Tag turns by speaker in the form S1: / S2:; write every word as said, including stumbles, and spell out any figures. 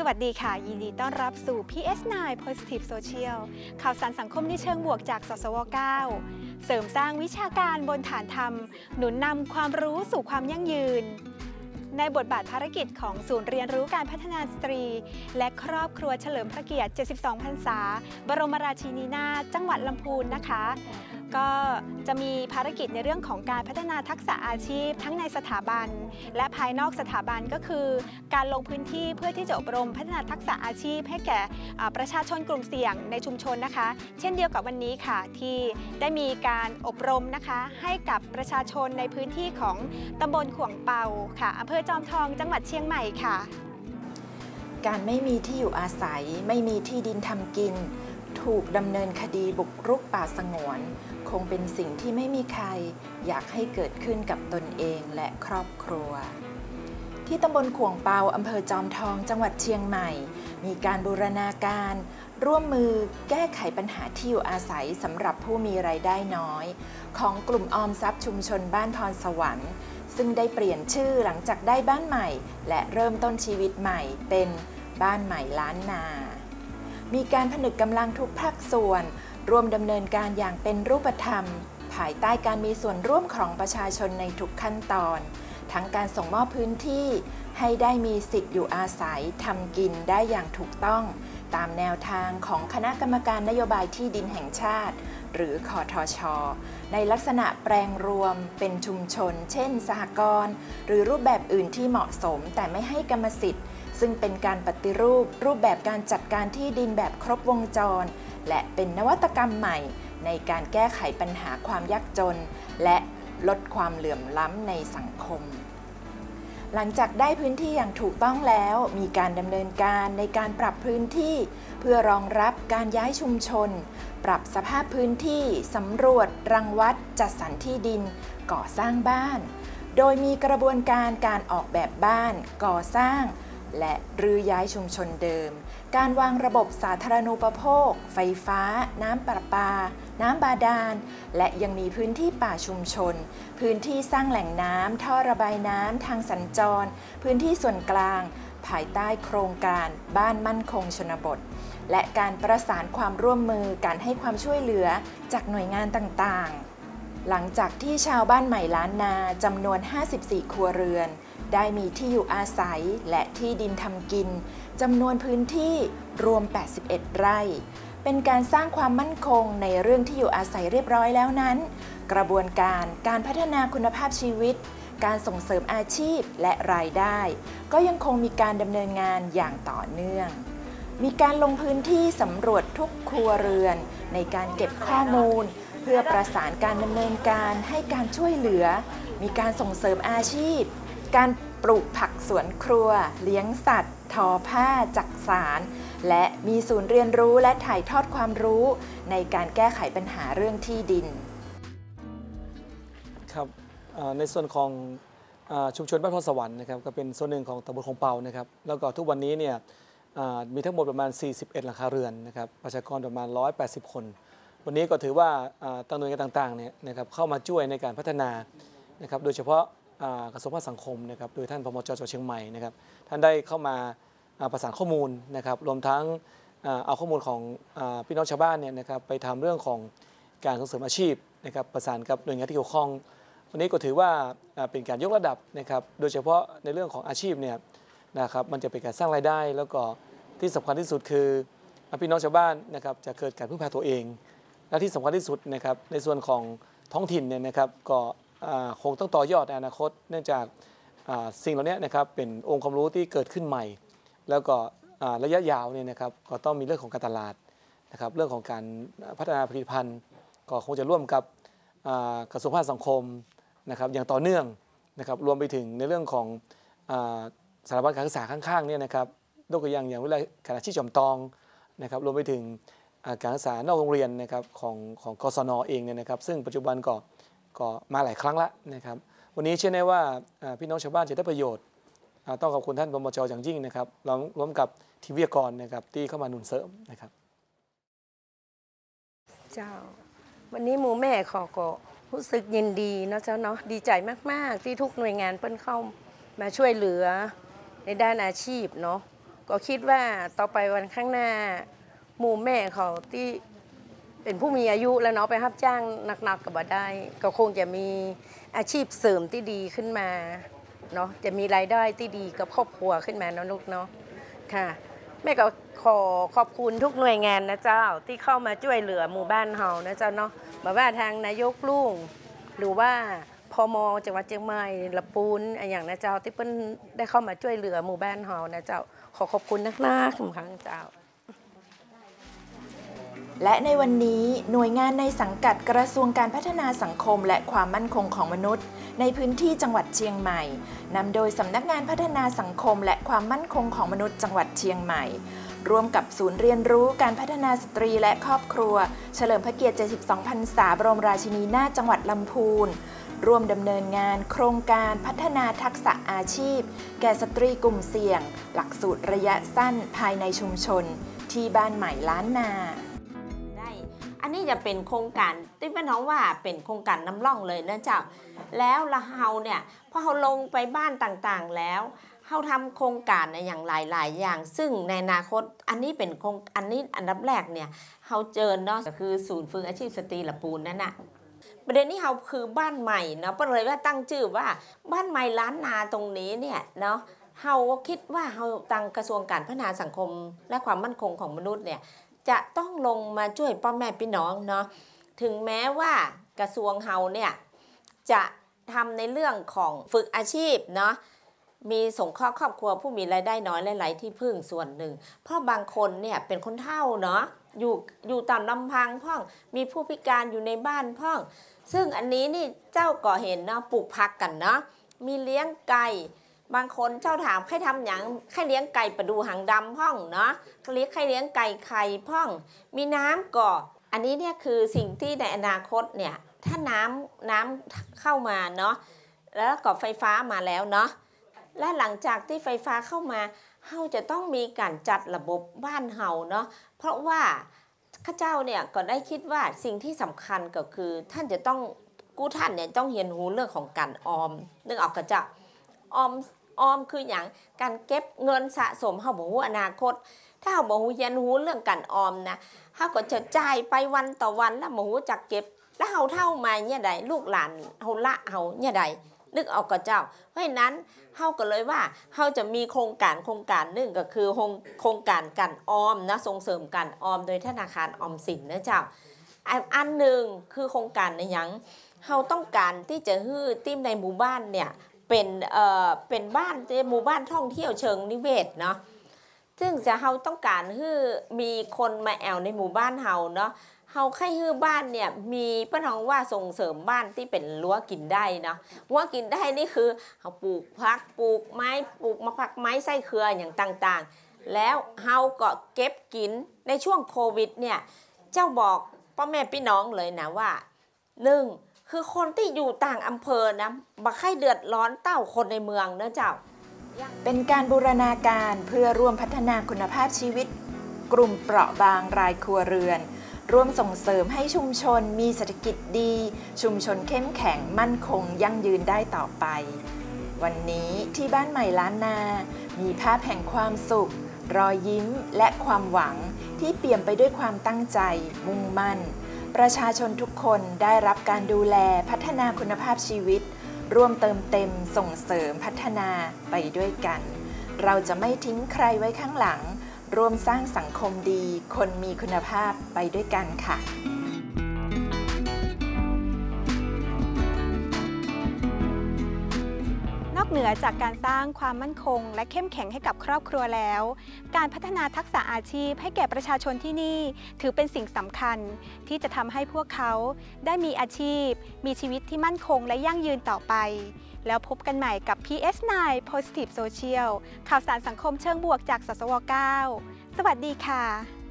S1: วัสดีค่ะยินดีต้อนรับสู่ พี เอส ไนน์ Positive Social ข่าวสารสังคมในเชิงบวกจากสสว เก้า เสริมสร้างวิชาการบนฐานธรรมหนุนนำความรู้สู่ความยั่งยืนในบทบาทภารกิจของศูนย์เรียนรู้การพัฒนาสตรีและครอบครัวเฉลิมพระเกียรติ เจ็ดสิบสอง พรรษาบรมราชินีนาถจังหวัดลำพูนนะคะก็จะมีภารกิจในเรื่องของการพัฒนาทักษะอาชีพทั้งในสถาบันและภายนอกสถาบันก็คือการลงพื้นที่เพื่อที่จะอบรมพัฒนาทักษะอาชีพให้แก่ประชาชนกลุ่มเสี่ยงในชุมชนนะคะเช่นเดียวกับวันนี้ค่ะที่ได้มีการอบรมนะคะให้กับประชาชนในพื้นที่ของตำบลขวงเปาค่ะอำเภอจอมทองจังหวัดเชียงใหม่ค่ะ
S2: การไม่มีที่อยู่อาศัยไม่มีที่ดินทำกินถูกดำเนินคดีบุกรุกป่าสงวนคงเป็นสิ่งที่ไม่มีใครอยากให้เกิดขึ้นกับตนเองและครอบครัวที่ตำบลขวงเปาอำเภอจอมทองจังหวัดเชียงใหม่มีการบูรณาการร่วมมือแก้ไขปัญหาที่อยู่อาศัยสำหรับผู้มีรายได้น้อยของกลุ่มออมทรัพย์ชุมชนบ้านพรสวรรค์ซึ่งได้เปลี่ยนชื่อหลังจากได้บ้านใหม่และเริ่มต้นชีวิตใหม่เป็นบ้านใหม่ล้านนามีการผนึกกำลังทุกภาคส่วนร่วมดำเนินการอย่างเป็นรูปธรรมภายใต้การมีส่วนร่วมของประชาชนในทุกขั้นตอนทั้งการส่งมอบพื้นที่ให้ได้มีสิทธิ์อยู่อาศัยทำกินได้อย่างถูกต้องตามแนวทางของคณะกรรมการนโยบายที่ดินแห่งชาติหรือคทช.ในลักษณะแปลงรวมเป็นชุมชนเช่นสหกรณ์หรือรูปแบบอื่นที่เหมาะสมแต่ไม่ให้กรรมสิทธิ์ซึ่งเป็นการปฏิรูปรูปแบบการจัดการที่ดินแบบครบวงจรและเป็นนวัตกรรมใหม่ในการแก้ไขปัญหาความยากจนและลดความเหลื่อมล้ำในสังคมหลังจากได้พื้นที่อย่างถูกต้องแล้วมีการดำเนินการในการปรับพื้นที่เพื่อรองรับการย้ายชุมชนปรับสภาพพื้นที่สำรวจรังวัดจัดสรรที่ดินก่อสร้างบ้านโดยมีกระบวนการการออกแบบบ้านก่อสร้างและรื้อย้ายชุมชนเดิมการวางระบบสาธารณูปโภคไฟฟ้าน้ำประปาน้ำบาดาลและยังมีพื้นที่ป่าชุมชนพื้นที่สร้างแหล่งน้ำท่อระบายน้ำทางสัญจรพื้นที่ส่วนกลางภายใต้โครงการบ้านมั่นคงชนบทและการประสานความร่วมมือการให้ความช่วยเหลือจากหน่วยงานต่างๆหลังจากที่ชาวบ้านใหม่ล้านนาจำนวนห้าสิบสี่ครัวเรือนได้มีที่อยู่อาศัยและที่ดินทำกินจำนวนพื้นที่รวมแปดสิบเอ็ดไร่เป็นการสร้างความมั่นคงในเรื่องที่อยู่อาศัยเรียบร้อยแล้วนั้นกระบวนการการพัฒนาคุณภาพชีวิตการส่งเสริมอาชีพและรายได้ก็ยังคงมีการดำเนินงานอย่างต่อเนื่องมีการลงพื้นที่สำรวจทุกครัวเรือนในการเก็บข้อมูลเพื่อประสานการดำเนินการให้การช่วยเหลือมีการส่งเสริมอาชีพการปลูกผักสวนครัวเลี้ยงสัตว์ทอผ้าจักสานและมีศูนย์เรียนรู้และถ่ายทอดความรู้ในการแก้ไขปัญหาเรื่องที่ดิน
S3: ครับในส่วนของชุมชนบ้านพรสวรรค์นะครับก็เป็นส่วนหนึ่งของตำบลคงเปานะครับแล้วก็ทุกวันนี้เนี่ยมีทั้งหมดประมาณสี่สิบเอ็ดหลังคาเรือนนะครับประชากรประมาณหนึ่งร้อยแปดสิบคนวันนี้ก็ถือว่าตั้งหน่วยงานต่างๆเนี่ยนะครับเข้ามาช่วยในการพัฒนานะครับโดยเฉพาะกระทรวงพัฒนาสังคมนะครับโดยท่านพมจ.จังหวัดเชียงใหม่นะครับท่านได้เข้ามาประสานข้อมูลนะครับรวมทั้งเอาข้อมูลของพี่น้องชาวบ้านเนี่ยนะครับไปทำเรื่องของการส่งเสริมอาชีพนะครับประสานกับหน่วยงานที่เกี่ยวข้องวันนี้ก็ถือว่าเป็นการยกระดับนะครับโดยเฉพาะในเรื่องของอาชีพเนี่ยนะครับมันจะเป็นการสร้างรายได้แล้วก็ที่สำคัญที่สุดคือพี่น้องชาวบ้านนะครับจะเกิดการพึ่งพาตัวเองและที่สำคัญที่สุดนะครับในส่วนของท้องถิ่นเนี่ยนะครับก็คงต้องต่อยอดในอนาคตเนื่องจากสิ่งเหล่านี้นะครับเป็นองค์ความรู้ที่เกิดขึ้นใหม่แล้วก็ระยะยาวเนี่ยนะครับก็ต้องมีเรื่องของการตลาดนะครับเรื่องของการพัฒนาผลิตภัณฑ์ก็คงจะร่วมกับกระทรวงพัฒนาสังคมนะครับอย่างต่อเนื่องนะครับรวมไปถึงในเรื่องของสถาบันการศึกษาข้างๆเนี่ยนะครับยกตัวอย่างอย่างวิทยาลัยการอาชีพจอมทองนะครับรวมไปถึงการศึกษานอกโรงเรียนนะครับของของกศน.เองเนี่ยนะครับซึ่งปัจจุบันก็ก็มาหลายครั้งแล้วนะครับวันนี้เชื่อแน่ว่าพี่น้องชาวบ้านจะได้ประโยชน์ต้องขอบคุณท่านพมจ.อย่างยิ่งนะครับร่วมกับทีมวิทยากรนะครับที่เข้ามาหนุนเสริมนะครับ
S4: เจ้าวันนี้หมู่แม่ขอก็รู้สึกยินดีเนาะเจ้าเนาะดีใจมากๆที่ทุกหน่วยงานเพิ่นเข้ามาช่วยเหลือในด้านอาชีพเนาะก็คิดว่าต่อไปวันข้างหน้าหมู่แม่เขาที่เป็นผู้มีอายุแล้วเนาะไปรับจ้างหนักๆกับบ่ได้ก็คงจะมีอาชีพเสริมที่ดีขึ้นมาเนาะจะมีรายได้ที่ดีกับครอบครัวขึ้นมาเนาะลูกเนาะค่ะแม่ก็ขอขอบคุณทุกหน่วยงานนะเจ้าที่เข้ามาช่วยเหลือหมู่บ้านเฮานะเจ้าเนาะบ่ว่าทางนายกลุงหรือว่าพมจังหวัดเชียงใหม่ละปูนอย่างนะเจ้าที่เพิ่นได้เข้ามาช่วยเหลือหมู่บ้านเฮานะเจ้าขอขอบคุณนักหน้าครั้งเจ้า
S2: และในวันนี้หน่วยงานในสังกัดกระทรวงการพัฒนาสังคมและความมั่นคงของมนุษย์ในพื้นที่จังหวัดเชียงใหม่นำโดยสำนักงานพัฒนาสังคมและความมั่นคงของมนุษย์จังหวัดเชียงใหม่ร่วมกับศูนย์เรียนรู้การพัฒนาสตรีและครอบครัวเฉลิมพระเกียรติเจ็ดสิบสองพรรษาบรมราชินีนาถจังหวัดลำพูนร่วมดำเนินงานโครงการพัฒนาทักษะอาชีพแก่สตรีกลุ่มเสี่ยงหลักสูตรระยะสั้นภายในชุมชนที่บ้านใหม่ล้านนา
S5: อันนี้จะเป็นโครงการที่เป็นน้องว่าเป็นโครงการนำร่องเลยนะเจ้าแล้วละเฮาเนี่ยพอเราลงไปบ้านต่างๆแล้วเราทำโครงการในอย่างหลายๆอย่างซึ่งในอนาคตอันนี้เป็นโครงอันนี้อันดับแรกเนี่ยเราเจอเนาะก็คือศูนย์ฝึกอาชีพสตรีละปูนนั่นน่ะประเด็นนี้เราคือบ้านใหม่เนาะก็เลยว่าตั้งชื่อว่าบ้านใหม่ล้านนาตรงนี้เนี่ยเนาะเราคิดว่าเราตั้งกระทรวงการพัฒนาสังคมและความมั่นคงของมนุษย์เนี่ยจะต้องลงมาช่วยพ่อแม่พี่น้องเนาะถึงแม้ว่ากระทรวงเฮาเนี่ยจะทำในเรื่องของฝึกอาชีพเนาะมีสงเคราะห์ครอบครัวผู้มีรายได้น้อยหลายๆที่พึ่งส่วนหนึ่งเพราะบางคนเนี่ยเป็นคนเฒ่าเนาะอยู่อยู่ตามลำพังพ่องมีผู้พิการอยู่ในบ้านพ่องซึ่งอันนี้นี่เจ้าก็เห็นเนาะปลูกผักกันเนาะมีเลี้ยงไก่บางคนเจ้าถามใครทำอย่างใครเลี้ยงไก่ประดูหางดำพ่องเนาะเลี้ยงใครเลี้ยงไก่ไข่พ่องมีน้ำก่ออันนี้เนี่ยคือสิ่งที่ในอนาคตเนี่ยถ้าน้ำน้ำเข้ามาเนาะแล้วก็ไฟฟ้ามาแล้วเนาะและหลังจากที่ไฟฟ้าเข้ามาเฮาจะต้องมีการจัดระบบบ้านเฮาเนาะเพราะว่าข้าเจ้าเนี่ยก็ได้คิดว่าสิ่งที่สำคัญก็คือท่านจะต้องกู้ท่านเนี่ยต้องเรียนรู้เรื่องของการออมนึกออกกระเจ้าออมออมคืออย่างการเก็บเงินสะสมเฮาบ่ฮู้อนาคตถ้าเฮาบ่ฮู้เรียนรู้เรื่องการออมนะเฮาก็จะจ่ายไปวันต่อวันแล้วบ่ฮู้จักเก็บแล้วเฮาเท่ามาเนี่ยใดลูกหลานเฮาละเฮาเนี่ยใดนึกออกกระเจ้าเพราะฉะนั้นเฮาก็เลยว่าเฮาจะมีโครงการโครงการหนึ่งก็คือโครงการการออมนะส่งเสริมการออมโดยธนาคารออมสินนะเจ้าอันหนึ่งคือโครงการในหยังเฮาต้องการที่จะฮื้อทีมในหมู่บ้านเนี่ยเป็นเอ่อเป็นบ้านหมู่บ้านท่องเที่ยวเชิงนิเวศเนาะซึ่งจะเฮาต้องการฮื้อมีคนมาแอวในหมู่บ้านเฮาเนาะเฮาใครฮื้อบ้านเนี่ยมีป้าน้องว่าส่งเสริมบ้านที่เป็นรั้วกินได้เนาะรั้วกินได้นี่คือเฮาปลูกผักปลูกไม้ปลูกมะพร้าวไม้ไส้เครืออย่างต่างๆแล้วเฮาก็เก็บกินในช่วงโควิดเนี่ยเจ้าบอกพ่อแม่พี่น้องเลยนะว่าหนึ่งคือคนที่อยู่ต่างอำเภอนะบ่ใครเดือดร้อนเต้าคนในเมืองเนอะเจ้า
S2: เป็นการบูรณาการเพื่อร่วมพัฒนาคุณภาพชีวิตกลุ่มเปราะบางรายครัวเรือนร่วมส่งเสริมให้ชุมชนมีเศรษฐกิจดีชุมชนเข้มแข็งมั่นคงยั่งยืนได้ต่อไปวันนี้ที่บ้านใหม่ล้านนามีภาพแห่งความสุขรอยยิ้มและความหวังที่เปี่ยมไปด้วยความตั้งใจมุ่งมั่นประชาชนทุกคนได้รับการดูแลพัฒนาคุณภาพชีวิตร่วมเติมเต็มส่งเสริมพัฒนาไปด้วยกันเราจะไม่ทิ้งใครไว้ข้างหลังร่วมสร้างสังคมดีคนมีคุณภาพไปด้วยกันค่ะ
S1: นอกเหนือจากการสร้างความมั่นคงและเข้มแข็งให้กับครอบครัวแล้วการพัฒนาทักษะอาชีพให้แก่ประชาชนที่นี่ถือเป็นสิ่งสำคัญที่จะทำให้พวกเขาได้มีอาชีพมีชีวิตที่มั่นคงและยั่งยืนต่อไปแล้วพบกันใหม่กับ พี เอส ไนน์ Positive Social ข่าวสารสังคมเชิงบวกจากสสว เก้า สวัสดีค่ะ